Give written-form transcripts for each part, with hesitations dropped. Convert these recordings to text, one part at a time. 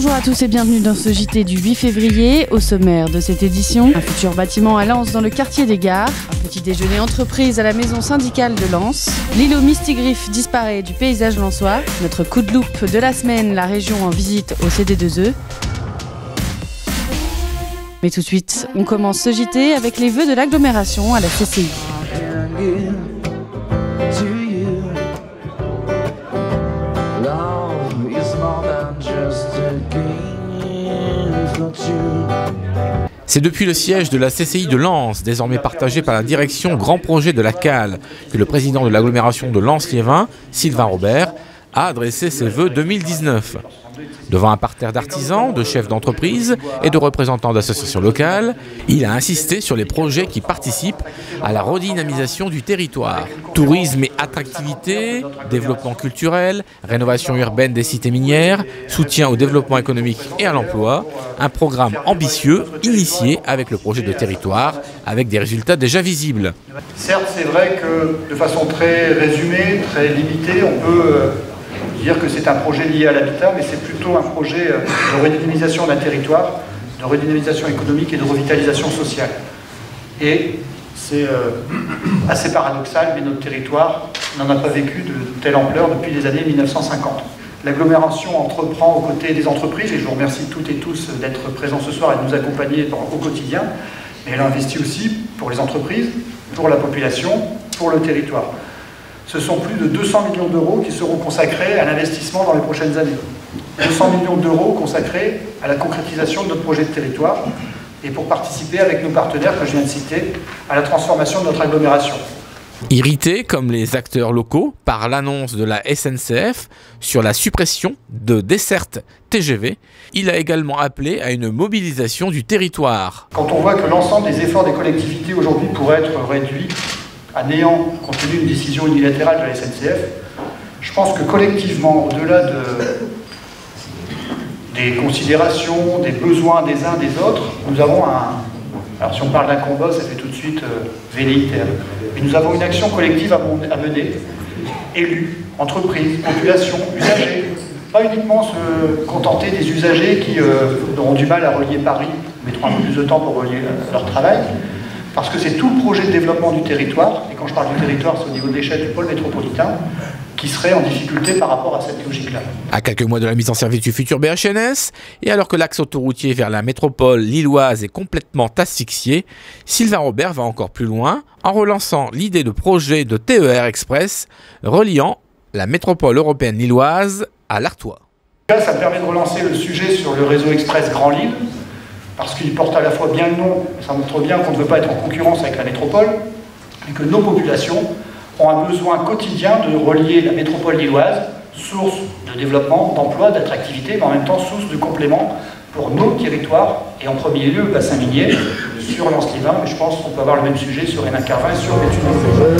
Bonjour à tous et bienvenue dans ce JT du 8 février. Au sommaire de cette édition, un futur bâtiment à Lens dans le quartier des Gares, un petit déjeuner entreprise à la maison syndicale de Lens, l'îlot Mistigriff disparaît du paysage lensois, notre coup de loupe de la semaine, la région en visite au CD2E. Mais tout de suite, on commence ce JT avec les vœux de l'agglomération à la CCI. C'est depuis le siège de la CCI de Lens, désormais partagé par la direction Grand Projet de la CAL, que le président de l'agglomération de Lens-Liévin, Sylvain Robert, a adressé ses vœux 2019. Devant un parterre d'artisans, de chefs d'entreprise et de représentants d'associations locales, il a insisté sur les projets qui participent à la redynamisation du territoire. Tourisme et attractivité, développement culturel, rénovation urbaine des cités minières, soutien au développement économique et à l'emploi, un programme ambitieux initié avec le projet de territoire, avec des résultats déjà visibles. Certes, c'est vrai que de façon très résumée, très limitée, on peut dire que c'est un projet lié à l'habitat, mais c'est plutôt un projet de redynamisation d'un territoire, de redynamisation économique et de revitalisation sociale. Et c'est assez paradoxal, mais notre territoire n'en a pas vécu de telle ampleur depuis les années 1950. L'agglomération entreprend aux côtés des entreprises, et je vous remercie toutes et tous d'être présents ce soir et de nous accompagner au quotidien, mais elle investit aussi pour les entreprises, pour la population, pour le territoire. Ce sont plus de 200 millions d'euros qui seront consacrés à l'investissement dans les prochaines années. 200 millions d'euros consacrés à la concrétisation de notre projet de territoire et pour participer avec nos partenaires que je viens de citer à la transformation de notre agglomération. Irrité, comme les acteurs locaux, par l'annonce de la SNCF sur la suppression de dessertes TGV, il a également appelé à une mobilisation du territoire. Quand on voit que l'ensemble des efforts des collectivités aujourd'hui pourraient être réduits à néant compte tenu d'une décision unilatérale de la SNCF, je pense que collectivement, au-delà des considérations, des besoins des uns des autres, nous avons alors si on parle d'un combat, ça fait tout de suite velléitaire, mais nous avons une action collective à mener, élus, entreprises, population, usagers, pas uniquement se contenter des usagers qui auront du mal à relier Paris, mettront un peu plus de temps pour relier leur travail, parce que c'est tout le projet de développement du territoire, et quand je parle du territoire, c'est au niveau de l'échelle du pôle métropolitain, qui serait en difficulté par rapport à cette logique-là. À quelques mois de la mise en service du futur BHNS, et alors que l'axe autoroutier vers la métropole lilloise est complètement asphyxié, Sylvain Robert va encore plus loin en relançant l'idée de projet de TER Express reliant la métropole européenne lilloise à l'Artois. Ça me permet de relancer le sujet sur le réseau Express Grand Lille, parce qu'il porte à la fois bien le nom, ça montre bien qu'on ne veut pas être en concurrence avec la métropole, et que nos populations ont un besoin quotidien de relier la métropole lilloise, source de développement, d'emploi, d'attractivité, mais en même temps source de complément pour nos territoires, et en premier lieu le bassin minier, sur Lens-Liévin, mais je pense qu'on peut avoir le même sujet sur Hénin-Carvin et sur Béthune.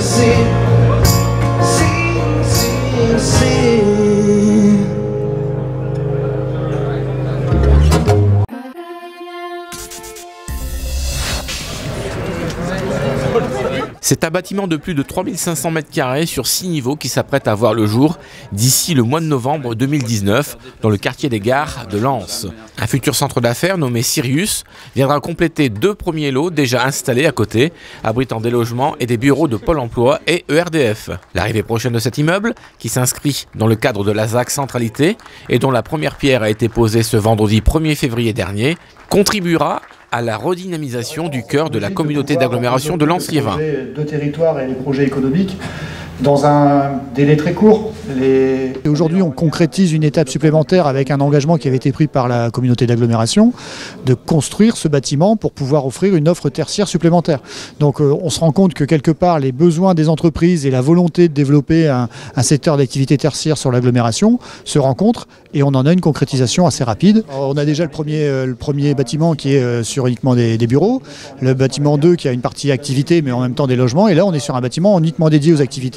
C'est un bâtiment de plus de 3500 m² sur 6 niveaux qui s'apprête à voir le jour d'ici le mois de novembre 2019 dans le quartier des Gares de Lens. Un futur centre d'affaires nommé Sirius viendra compléter 2 premiers lots déjà installés à côté, abritant des logements et des bureaux de Pôle emploi et ERDF. L'arrivée prochaine de cet immeuble, qui s'inscrit dans le cadre de la ZAC Centralité et dont la première pierre a été posée ce vendredi 1er février dernier, contribuera à la redynamisation du cœur de la communauté d'agglomération de Lens-Liévin. De territoire et les projets économiques dans un délai très court. Aujourd'hui, on concrétise une étape supplémentaire avec un engagement qui avait été pris par la communauté d'agglomération de construire ce bâtiment pour pouvoir offrir une offre tertiaire supplémentaire. Donc on se rend compte que quelque part les besoins des entreprises et la volonté de développer un secteur d'activité tertiaire sur l'agglomération se rencontrent et on en a une concrétisation assez rapide. On a déjà le premier bâtiment qui est sur uniquement des bureaux, le bâtiment 2 qui a une partie activité mais en même temps des logements, et là on est sur un bâtiment uniquement dédié aux activités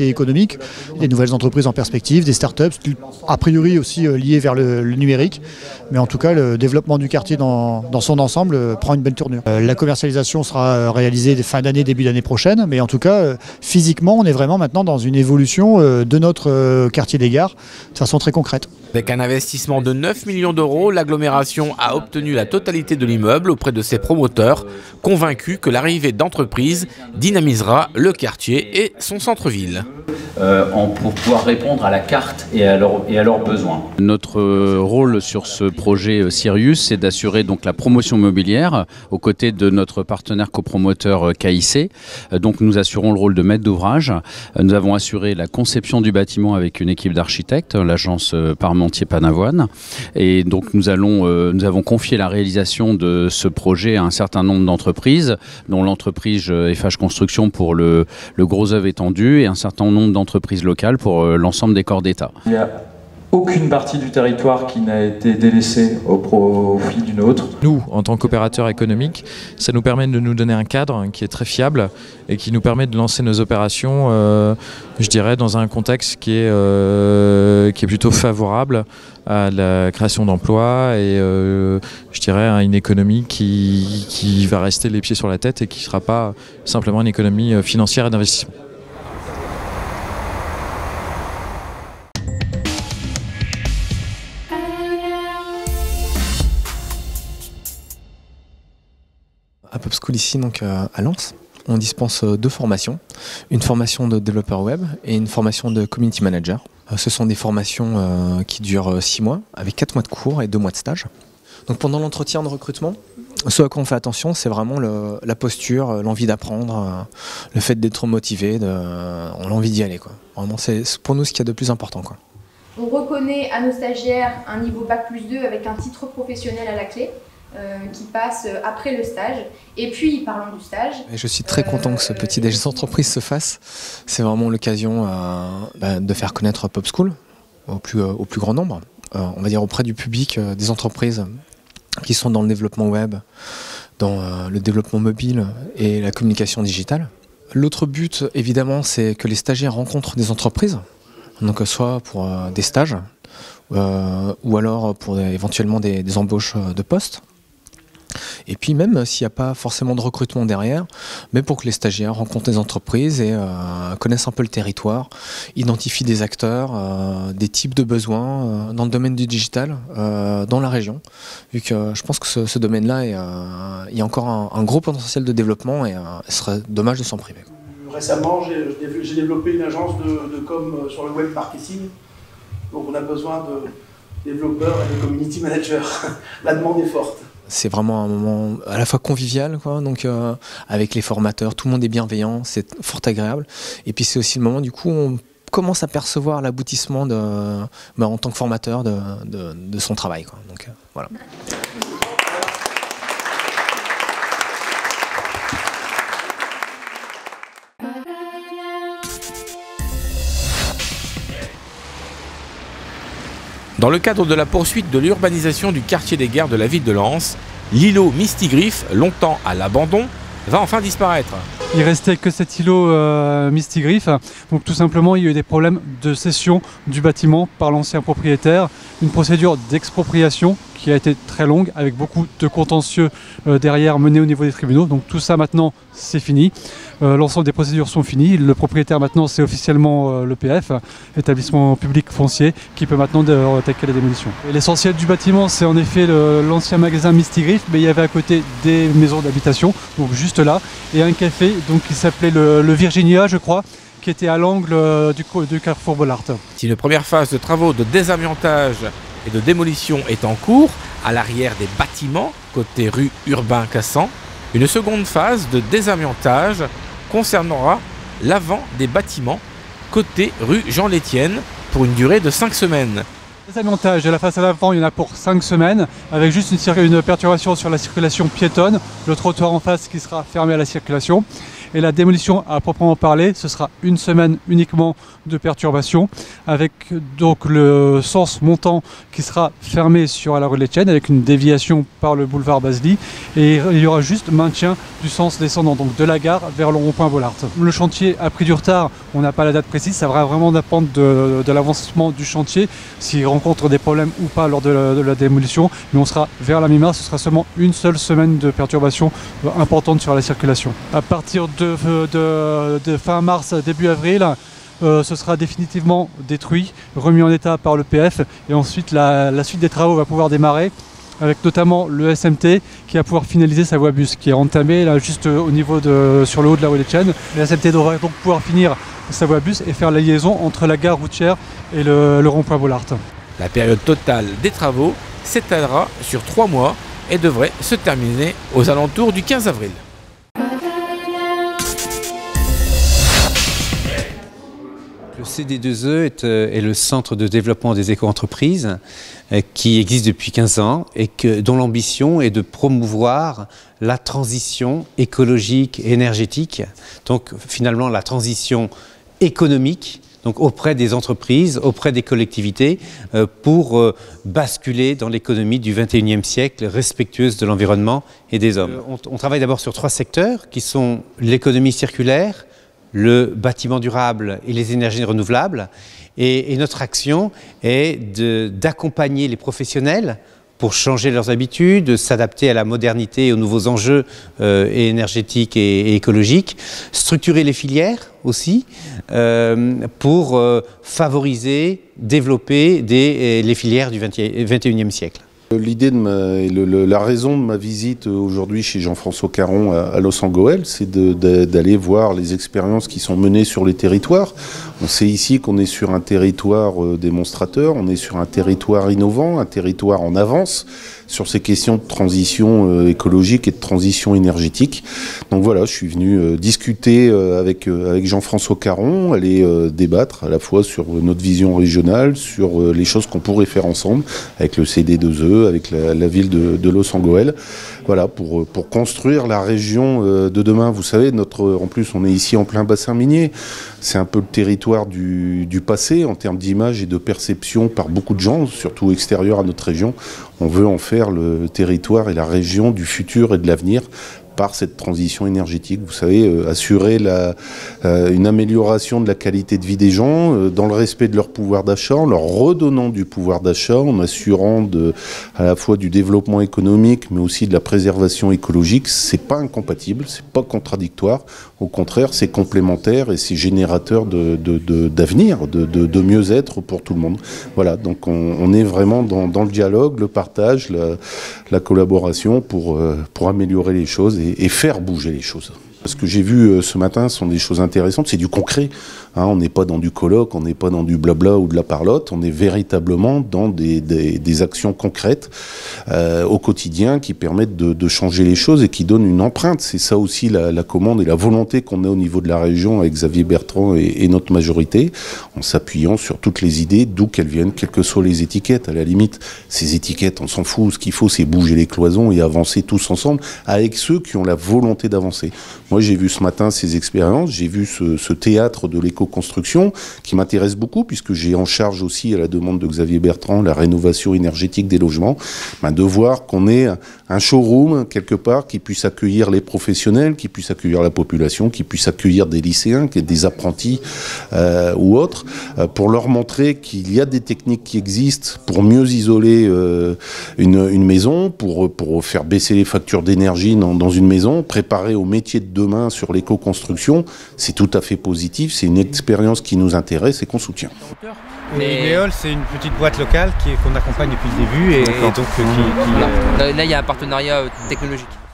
l'activité économique, des nouvelles entreprises en perspective, des startups, a priori aussi liées vers le numérique. Mais en tout cas, le développement du quartier dans son ensemble prend une belle tournure. La commercialisation sera réalisée fin d'année, début d'année prochaine, mais en tout cas, physiquement, on est vraiment maintenant dans une évolution de notre quartier des Gares de façon très concrète. Avec un investissement de 9 millions d'euros, l'agglomération a obtenu la totalité de l'immeuble auprès de ses promoteurs, convaincus que l'arrivée d'entreprises dynamisera le quartier et son centre-ville. Pour pouvoir répondre à la carte et à leurs besoins. Notre rôle sur ce projet Sirius, c'est d'assurer donc la promotion immobilière aux côtés de notre partenaire copromoteur KIC. Donc nous assurons le rôle de maître d'ouvrage. Nous avons assuré la conception du bâtiment avec une équipe d'architectes, l'agence Parmentier-Panavoine. Et donc nous avons confié la réalisation de ce projet à un certain nombre d'entreprises, dont l'entreprise FH Construction pour le gros œuvre étendu et un certain nombre d'entreprises locales pour l'ensemble des corps d'État. Il n'y a aucune partie du territoire qui n'a été délaissée au profit d'une autre. Nous, en tant qu'opérateurs économiques, ça nous permet de nous donner un cadre qui est très fiable et qui nous permet de lancer nos opérations, je dirais, dans un contexte qui est plutôt favorable à la création d'emplois et je dirais à une économie qui va rester les pieds sur la tête et qui ne sera pas simplement une économie financière et d'investissement. À PopSchool ici, donc à Lens, on dispense 2 formations, une formation de développeur web et une formation de community manager. Ce sont des formations qui durent 6 mois, avec 4 mois de cours et 2 mois de stage. Donc pendant l'entretien de recrutement, ce à quoi on fait attention, c'est vraiment la posture, l'envie d'apprendre, le fait d'être motivé, on a envie d'y aller, quoi. Vraiment, c'est pour nous ce qu'il y a de plus important, quoi. On reconnaît à nos stagiaires un niveau Bac+2 avec un titre professionnel à la clé. Qui passe après le stage. Et puis, parlons du stage. Je suis très content que ce petit déj d'entreprise se fasse. C'est vraiment l'occasion de faire connaître PopSchool au plus grand nombre. On va dire auprès du public, des entreprises qui sont dans le développement web, dans le développement mobile et la communication digitale. L'autre but, évidemment, c'est que les stagiaires rencontrent des entreprises, donc soit pour des stages, ou alors pour éventuellement des embauches de postes. Et puis même s'il n'y a pas forcément de recrutement derrière, mais pour que les stagiaires rencontrent des entreprises et connaissent un peu le territoire, identifient des acteurs, des types de besoins dans le domaine du digital, dans la région, vu que je pense que ce domaine-là, il y a encore un gros potentiel de développement et ce serait dommage de s'en priver. Récemment, j'ai développé une agence de com sur le web marketing, donc on a besoin de développeurs et de community managers. La demande est forte. C'est vraiment un moment à la fois convivial, quoi, donc avec les formateurs, tout le monde est bienveillant, c'est fort agréable. Et puis c'est aussi le moment, du coup, on commence à percevoir l'aboutissement en tant que formateur de son travail, quoi. Donc voilà. Dans le cadre de la poursuite de l'urbanisation du quartier des Gares de la ville de Lens, l'îlot Mistigriff, longtemps à l'abandon, va enfin disparaître. Il restait que cet îlot Mistigriff, donc tout simplement il y a eu des problèmes de cession du bâtiment par l'ancien propriétaire, une procédure d'expropriation qui a été très longue avec beaucoup de contentieux derrière menés au niveau des tribunaux, donc tout ça maintenant c'est fini, l'ensemble des procédures sont finies, le propriétaire maintenant c'est officiellement l'EPF, établissement public foncier, qui peut maintenant attaquer la démolition. L'essentiel du bâtiment c'est en effet l'ancien magasin Mistigriff, mais il y avait à côté des maisons d'habitation, donc juste là, et un café donc, qui s'appelait le Virginia je crois, qui était à l'angle du carrefour Bollard. Si une première phase de travaux de désamiantage et de démolition est en cours, à l'arrière des bâtiments, côté rue Urbain-Cassan, une seconde phase de désamiantage concernera l'avant des bâtiments, côté rue Jean-Létienne, pour une durée de 5 semaines. Le désamiantage de la face à l'avant, il y en a pour 5 semaines, avec juste une perturbation sur la circulation piétonne, le trottoir en face qui sera fermé à la circulation. Et la démolition à proprement parler, ce sera une semaine uniquement de perturbation, avec donc le sens montant qui sera fermé sur la rue de l'Étienne, avec une déviation par le boulevard Basely, et il y aura juste maintien du sens descendant, donc de la gare vers le rond-point Bollaert. Le chantier a pris du retard, on n'a pas la date précise, ça va vraiment dépendre de l'avancement du chantier, s'il rencontre des problèmes ou pas lors de la démolition, mais on sera vers la mi-mars, ce sera seulement une seule semaine de perturbation importante sur la circulation. À partir de fin mars, début avril, ce sera définitivement détruit, remis en état par le PF, et ensuite la suite des travaux va pouvoir démarrer, avec notamment le SMT qui va pouvoir finaliser sa voie bus, qui est entamée là juste au niveau sur le haut de la rue d'Étienne. Le SMT devra donc pouvoir finir sa voie bus et faire la liaison entre la gare routière et le rond-point Bollaert. La période totale des travaux s'étalera sur 3 mois et devrait se terminer aux alentours du 15 avril. Le CD2E est le centre de développement des éco-entreprises qui existe depuis 15 ans et dont l'ambition est de promouvoir la transition écologique et énergétique, donc finalement la transition économique, donc auprès des entreprises, auprès des collectivités, pour basculer dans l'économie du XXIe siècle, respectueuse de l'environnement et des hommes. On travaille d'abord sur 3 secteurs qui sont l'économie circulaire, le bâtiment durable et les énergies renouvelables. Et notre action est d'accompagner les professionnels pour changer leurs habitudes, s'adapter à la modernité et aux nouveaux enjeux énergétiques et écologiques, structurer les filières aussi pour favoriser, développer les filières du XXIe siècle. L'idée la raison de ma visite aujourd'hui chez Jean-François Caron à Los Angeles, c'est d'aller voir les expériences qui sont menées sur les territoires. On sait ici qu'on est sur un territoire démonstrateur, on est sur un territoire innovant, un territoire en avance sur ces questions de transition écologique et de transition énergétique. Donc voilà, je suis venu discuter avec Jean-François Caron, aller débattre à la fois sur notre vision régionale, sur les choses qu'on pourrait faire ensemble avec le CD2E, avec la ville de Los Angeles, voilà, pour construire la région de demain. Vous savez, en plus on est ici en plein bassin minier, c'est un peu le territoire du passé en termes d'image et de perception par beaucoup de gens, surtout extérieurs à notre région. On veut en faire le territoire et la région du futur et de l'avenir par cette transition énergétique. Vous savez, assurer une amélioration de la qualité de vie des gens, dans le respect de leur pouvoir d'achat, en leur redonnant du pouvoir d'achat, en assurant à la fois du développement économique, mais aussi de la préservation écologique. C'est pas incompatible, c'est pas contradictoire. Au contraire, c'est complémentaire et c'est générateur d'avenir, de mieux-être pour tout le monde. Voilà, donc on est vraiment dans le dialogue, le partage, la collaboration pour améliorer les choses et faire bouger les choses. Ce que j'ai vu ce matin sont des choses intéressantes, c'est du concret. Hein, on n'est pas dans du colloque, on n'est pas dans du blabla ou de la parlotte, on est véritablement dans des actions concrètes au quotidien qui permettent de changer les choses et qui donnent une empreinte. C'est ça aussi la commande et la volonté qu'on a au niveau de la région avec Xavier Bertrand et notre majorité, en s'appuyant sur toutes les idées, d'où qu'elles viennent, quelles que soient les étiquettes. À la limite, ces étiquettes, on s'en fout. Ce qu'il faut, c'est bouger les cloisons et avancer tous ensemble avec ceux qui ont la volonté d'avancer. Moi, j'ai vu ce matin ces expériences, j'ai vu ce théâtre de l'éco-construction qui m'intéresse beaucoup puisque j'ai en charge aussi, à la demande de Xavier Bertrand, la rénovation énergétique des logements, de voir qu'on ait un showroom quelque part qui puisse accueillir les professionnels, qui puisse accueillir la population, qui puisse accueillir des lycéens, des apprentis ou autres, pour leur montrer qu'il y a des techniques qui existent pour mieux isoler une maison, pour faire baisser les factures d'énergie dans une maison, préparer au métier de demain sur l'éco-construction. C'est tout à fait positif, c'est une expérience qui nous intéresse et qu'on soutient. Idéol, c'est une petite boîte locale qu'on accompagne depuis le début et donc Là, il y a un partenariat technologique.